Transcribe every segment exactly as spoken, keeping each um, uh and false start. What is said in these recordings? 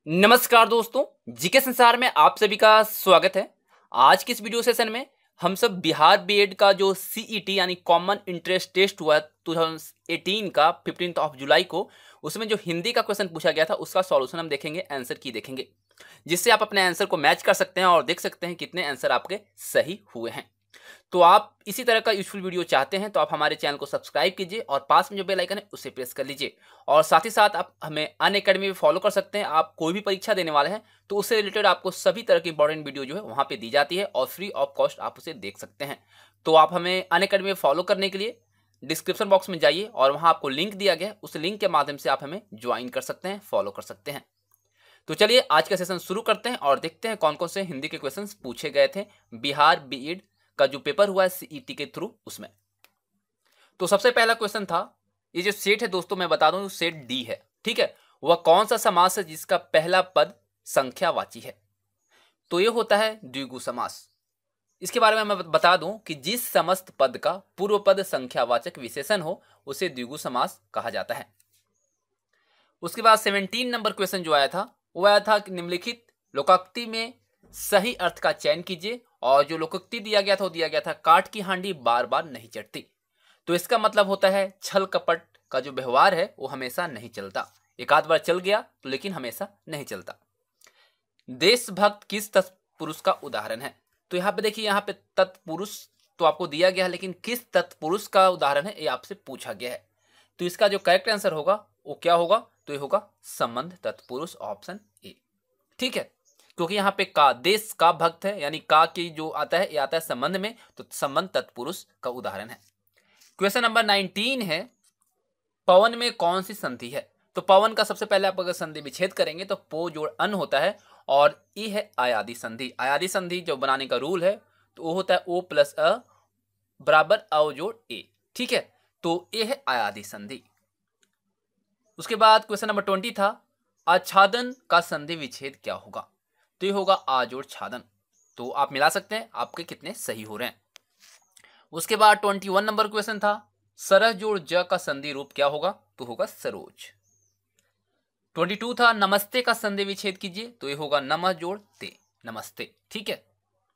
नमस्कार दोस्तों, जीके संसार में आप सभी का स्वागत है। आज की इस वीडियो सेशन में हम सब बिहार बीएड का जो सीईटी यानी कॉमन इंटरेस्ट टेस्ट हुआ दो हज़ार अठारह का फिफ्टींथ ऑफ जुलाई को, उसमें जो हिंदी का क्वेश्चन पूछा गया था उसका सॉल्यूशन हम देखेंगे, आंसर की देखेंगे, जिससे आप अपने आंसर को मैच कर सकते हैं और देख सकते हैं कितने आंसर आपके सही हुए हैं। तो आप इसी तरह का यूजफुल वीडियो चाहते हैं तो आप हमारे चैनल को सब्सक्राइब कीजिए और पास में जो बेल आइकन है उसे प्रेस कर लीजिए। और साथ ही साथ आप हमें अनअकैडमी में फॉलो कर सकते हैं। आप कोई भी परीक्षा देने वाले हैं तो उससे रिलेटेड आपको सभी तरह की इंपॉर्टेंट वीडियो जो है वहाँ पे दी जाती है और फ्री ऑफ कॉस्ट आप उसे देख सकते हैं। तो आप हमें अनअकैडमी में फॉलो करने के लिए डिस्क्रिप्शन बॉक्स में जाइए और वहाँ आपको लिंक दिया गया है, उस लिंक के माध्यम से आप हमें ज्वाइन कर सकते हैं, फॉलो कर सकते हैं। तो चलिए आज का सेशन शुरू करते हैं और देखते हैं कौन कौन से हिंदी के क्वेश्चंस पूछे गए थे बिहार बीएड का जो पेपर हुआ है सीईटी के थ्रू उसमें। तो सबसे पहला क्वेश्चन था, ये जो सेट है दोस्तों मैं बता दूं सेट डी है, ठीक है। वह कौन सा समास है जिसका पहला पद संख्यावाची है? तो ये होता है द्विगु समास। इसके बारे में मैं बता दूं कि जिस समस्त पद का पूर्व पद संख्यावाचक विशेषण हो उसे द्विगु समास कहा जाता है। उसके बाद सत्रह नंबर क्वेश्चन जो आया था वो आया था कि निम्नलिखित लोकोक्ति में सही अर्थ का चयन कीजिए। और जो लोकोक्ति दिया गया था वो दिया गया था, काठ की हांडी बार बार नहीं चढ़ती। तो इसका मतलब होता है छल कपट का जो व्यवहार है वो हमेशा नहीं चलता, एक आध बार चल गया तो लेकिन हमेशा नहीं चलता। देशभक्त किस तत्पुरुष का उदाहरण है? तो यहाँ पे देखिए, यहाँ पे तत्पुरुष तो आपको दिया गया है, लेकिन किस तत्पुरुष का उदाहरण है ये आपसे पूछा गया है। तो इसका जो करेक्ट आंसर होगा वो क्या होगा? तो ये होगा संबंध तत्पुरुष, ऑप्शन ए, ठीक है। क्योंकि यहाँ पे का देश का भक्त है, यानी का की जो आता है ये आता है संबंध में, तो संबंध तत्पुरुष का उदाहरण है। क्वेश्चन नंबर नाइनटीन है, पवन में कौन सी संधि है? तो पवन का सबसे पहले आप अगर संधि विच्छेद करेंगे तो पो जोड़ अन होता है और ई है आयादी संधि। आयादी संधि जो बनाने का रूल है तो वो होता है ओ प्लस अ बराबर अ जोड़ ए, ठीक है। तो ए है आयादी संधि। उसके बाद क्वेश्चन नंबर ट्वेंटी था, आच्छादन का संधि विच्छेद क्या होगा? तो ये होगा आ जोड़ छादन। तो आप मिला सकते हैं, आपके कितने सही हो रहे हैं। उसके बाद इक्कीस नंबर क्वेश्चन था, सरह जोड़ ज का संधि रूप क्या होगा? तो होगा सरोज। बाईस था, नमस्ते का संधि विच्छेद कीजिए। तो ये होगा नमः जोड़ ते, नमस्ते, ठीक है।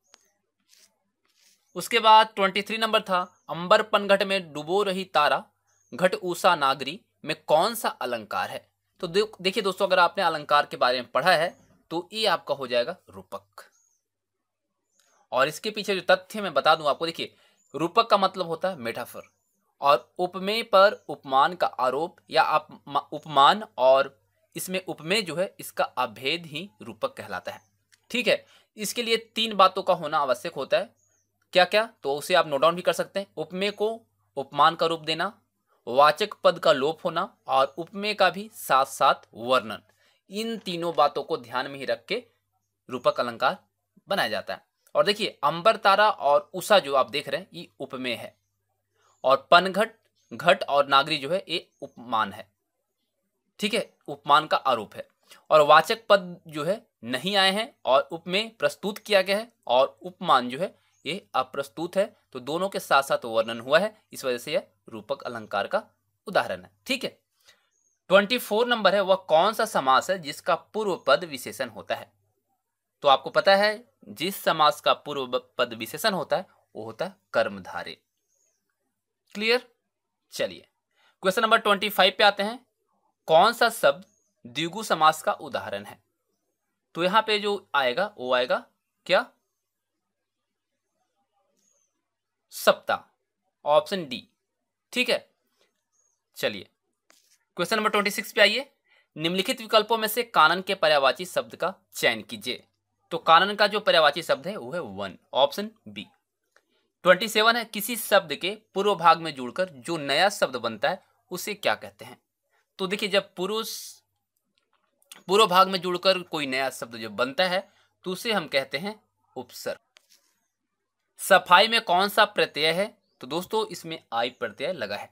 उसके बाद तेईस नंबर था, अंबर पनघट में डुबो रही तारा घट ऊषा नागरी में कौन सा अलंकार है? तो देखिए दोस्तों, अगर आपने अलंकार के बारे में पढ़ा है तो ये आपका हो जाएगा रूपक। और इसके पीछे जो तथ्य मैं बता दूं आपको, देखिए रूपक का मतलब होता है मेटाफर, और उपमेय पर उपमान का आरोप या आप उपमान, और इसमें उपमेय जो है इसका अभेद ही रूपक कहलाता है, ठीक है। इसके लिए तीन बातों का होना आवश्यक होता है। क्या क्या? तो उसे आप नोट डाउन भी कर सकते हैं। उपमेय को उपमान का रूप देना, वाचक पद का लोप होना और उपमेय का भी साथ साथ वर्णन। इन तीनों बातों को ध्यान में ही रख के रूपक अलंकार बनाया जाता है। और देखिए अंबर तारा और उषा जो आप देख रहे हैं ये उपमेय है, और पनघट घट और नागरी जो है ये उपमान है, ठीक है, उपमान का आरोप है। और वाचक पद जो है नहीं आए हैं और उपमेय प्रस्तुत किया गया है और उपमान जो है ये अप्रस्तुत है। तो दोनों के साथ साथ वर्णन हुआ है, इस वजह से यह रूपक अलंकार का उदाहरण है, ठीक है। चौबीस नंबर है, वह कौन सा समास है जिसका पूर्व पद विशेषण होता है? तो आपको पता है जिस समास का पूर्व पद विशेषण होता है वो होता है कर्मधारय। क्लियर? चलिए क्वेश्चन नंबर पच्चीस पे आते हैं, कौन सा शब्द द्विगु समास का उदाहरण है? तो यहां पे जो आएगा वो आएगा क्या? सप्ताह, ऑप्शन डी, ठीक है। चलिए क्वेश्चन नंबर छब्बीस पे आइए, निम्नलिखित विकल्पों में से कानन के पर्यायवाची शब्द का चयन कीजिए। तो कानन का जो पर्यायवाची शब्द है वो है वन, ऑप्शन बी। सत्ताईस है, किसी शब्द के पूर्व भाग में जुड़कर जो नया शब्द बनता है उसे क्या कहते हैं? तो देखिए जब पुरुष पूर्व भाग में जुड़कर कोई नया शब्द जो बनता है तो उसे हम कहते हैं उपसर्ग। सफाई में कौन सा प्रत्यय है? तो दोस्तों इसमें आई प्रत्यय लगा है।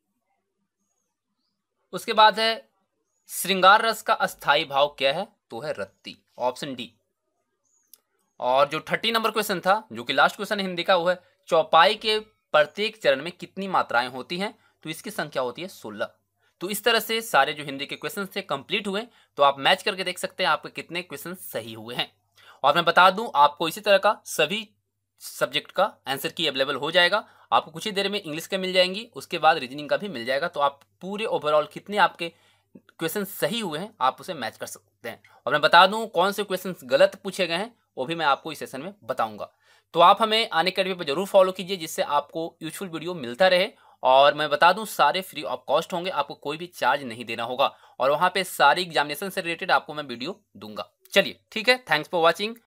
उसके बाद है, श्रृंगार रस का अस्थाई भाव क्या है? तो है रत्ती, ऑप्शन डी। और जो तीस नंबर क्वेश्चन था जो कि लास्ट क्वेश्चन हिंदी का, वो है चौपाई के प्रत्येक चरण में कितनी मात्राएं होती हैं? तो इसकी संख्या होती है सोलह। तो इस तरह से सारे जो हिंदी के क्वेश्चन थे कंप्लीट हुए। तो आप मैच करके देख सकते हैं आपके कितने क्वेश्चन सही हुए हैं। और मैं बता दूं आपको इसी तरह का सभी सब्जेक्ट का आंसर की अवेलेबल हो जाएगा। आपको कुछ ही देर में इंग्लिश का मिल जाएंगी, उसके बाद रीजनिंग का भी मिल जाएगा। तो आप पूरे ओवरऑल कितने आपके क्वेश्चन सही हुए हैं आप उसे मैच कर सकते हैं। और मैं बता दूं कौन से क्वेश्चन गलत पूछे गए हैं वो भी मैं आपको इस सेशन में बताऊंगा। तो आप हमें अनअकैडमी पर जरूर फॉलो कीजिए, जिससे आपको यूजफुल वीडियो मिलता रहे। और मैं बता दूं सारे फ्री ऑफ कॉस्ट होंगे, आपको कोई भी चार्ज नहीं देना होगा। और वहां पे सारी एग्जामिनेशन से रिलेटेड आपको मैं वीडियो दूंगा। चलिए ठीक है, थैंक्स फॉर वॉचिंग।